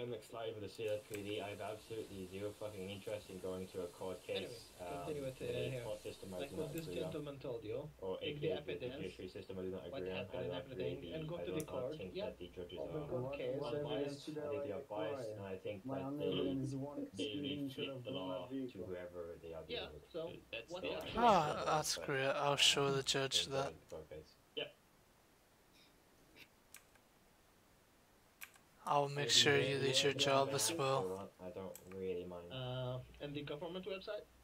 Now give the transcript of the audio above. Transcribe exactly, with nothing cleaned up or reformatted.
I'm excited for the C L P D. I have absolutely zero fucking interest in going to a court case. Anyway, continue um, with uh, here. court system I Like do what not this agree gentleman on. told you, Or take A K the A the evidence, judiciary system I do not what agree on. happened I and don't everything, really, and go I to don't the court. think Yeah. that the judges Open are court case, unbiased. evidence. I think they are biased, and I think My that only they, evidence is one they screenshot of reflect the the law to vehicle. whoever they are Yeah, dealing with. so That's what the happened? Ah, that's great. I'll show the judge in that. the court case. Yeah. I'll make sure you do your job as well. I don't really mind. Uh, and the government website?